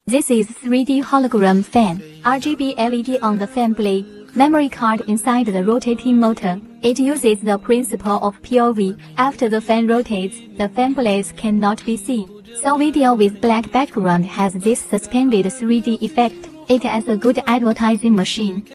This is 3D hologram fan, RGB LED on the fan blade, memory card inside the rotating motor. It uses the principle of POV. After the fan rotates, the fan blades cannot be seen. So video with black background has this suspended 3D effect. It is a good advertising machine.